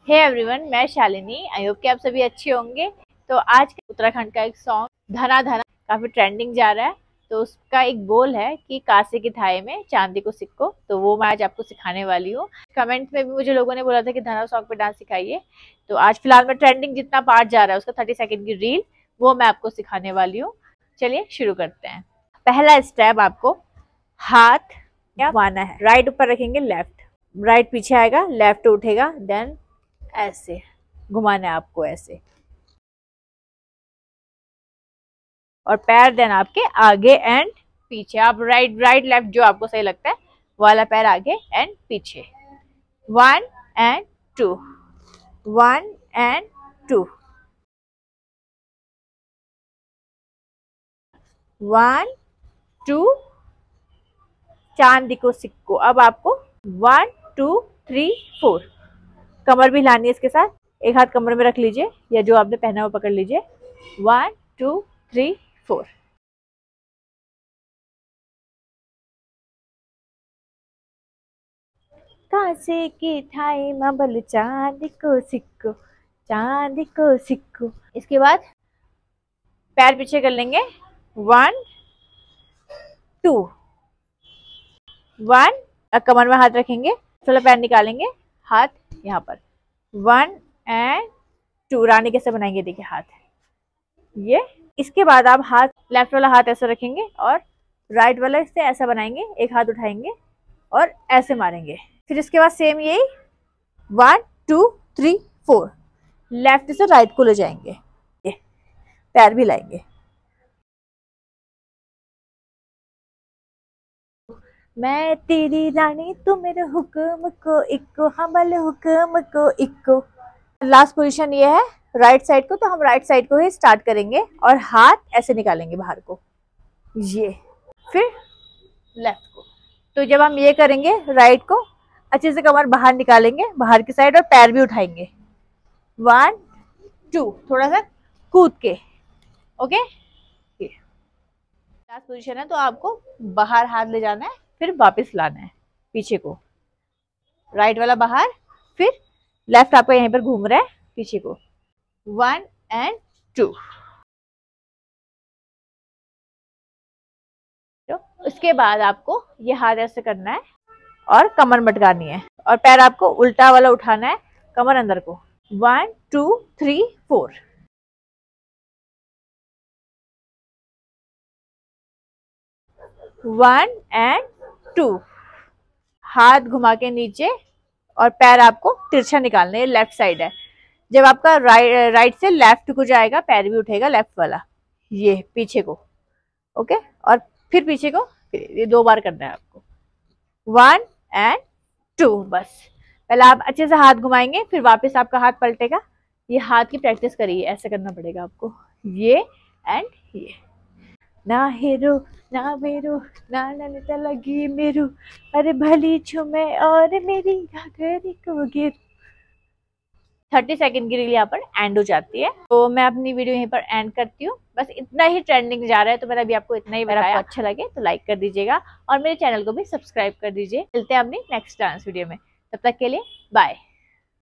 Hey everyone, मैं Shalini. I hope कि आप सभी अच्छे होंगे। तो आज उत्तराखंड का एक सॉन्ग धना धना काफी ट्रेंडिंग जा रहा है। तो उसका एक बोल है कि कासे की थाई में चांदी को सिक्को। तो वो मैं आज आपको सिखाने वाली हूँ। कमेंट में भी मुझे लोगों ने बोला था कि धना सॉन्ग पे डांस सिखाइए। तो आज फिलहाल में ट्रेंडिंग जितना पार्ट जा रहा है उसका 30 सेकंड की रील वो मैं आपको सिखाने वाली हूँ। चलिए शुरू करते हैं। पहला स्टेप, आपको हाथ क्या घुमाना है। राइट ऊपर रखेंगे, लेफ्ट राइट पीछे आएगा, लेफ्ट उठेगा, देन ऐसे घुमाना है आपको, ऐसे। और पैर देन आपके आगे एंड पीछे। आप राइट राइट लेफ्ट जो आपको सही लगता है वाला पैर आगे एंड पीछे। 1 and 2, 1 and 2, 1 2, चांदी को सिक्को। अब आपको 1 2 3 4 कमर भी हिलानी है इसके साथ। एक हाथ कमर में रख लीजिए या जो आपने पहना हुआ पकड़ लीजिए। 1 2 3 4। कासे की थाई मबल चांदी को सिक्को, चांदी को सिक्को। इसके बाद पैर पीछे कर लेंगे। 1 2, 1, कमर में हाथ रखेंगे, थोड़ा पैर निकालेंगे, हाथ यहाँ पर। 1 and 2। रानी कैसे बनाएंगे देखिए, हाथ ये। इसके बाद आप हाथ लेफ्ट वाला हाथ ऐसे रखेंगे और राइट वाला इससे ऐसा बनाएंगे, एक हाथ उठाएंगे और ऐसे मारेंगे। फिर इसके बाद सेम यही 1 2 3 4 लेफ्ट से राइट को ले जाएंगे, ये पैर भी लाएंगे। मैं तेरी रानी तू मेरे हुक्म को इक्को, हमल हुक्म को इक्को। लास्ट पोजीशन ये है राइट साइड को, तो हम राइट साइड को ही स्टार्ट करेंगे और हाथ ऐसे निकालेंगे बाहर को, ये। फिर लेफ्ट को। तो जब हम ये करेंगे राइट को, अच्छे से कमर बाहर निकालेंगे बाहर की साइड और पैर भी उठाएंगे। 1 2, थोड़ा सा कूद के, ओके। लास्ट पोजीशन है, तो आपको बाहर हाथ ले जाना है, फिर वापस लाना है पीछे को। राइट वाला बाहर, फिर लेफ्ट आपका यहीं पर घूम रहा है पीछे को। 1 and 2। तो उसके बाद आपको ये हाथ ऐसे करना है और कमर मटकानी है और पैर आपको उल्टा वाला उठाना है, कमर अंदर को। 1 2 3 4। 1 and 2। हाथ घुमा के नीचे और पैर आपको तिरछा निकालना है, लेफ्ट साइड है। जब आपका राइट से लेफ्ट को जाएगा, पैर भी उठेगा लेफ्ट वाला, ये पीछे को, ओके। और फिर पीछे को, फिर ये 2 बार करना है आपको। 1 and 2, बस। पहले आप अच्छे से हाथ घुमाएंगे, फिर वापस आपका हाथ पलटेगा। ये हाथ की प्रैक्टिस करिए, ऐसे करना पड़ेगा आपको, ये एंड ये। ना हेरो ना मेरो ना ननता लगी मेरो, अरे भली छुमे और मेरी घाघरी को गिर। 30 सेकंड की रील यहाँ पर एंड हो जाती है। तो मैं अपनी वीडियो यहीं पर एंड करती हूँ। बस इतना ही ट्रेंडिंग जा रहा है, तो मैंने अभी आपको इतना ही बताया। आपको अच्छा लगे तो लाइक कर दीजिएगा और मेरे चैनल को भी सब्सक्राइब कर दीजिए। मिलते हैं अपनी नेक्स्ट डांस वीडियो में, तब तक के लिए बाय।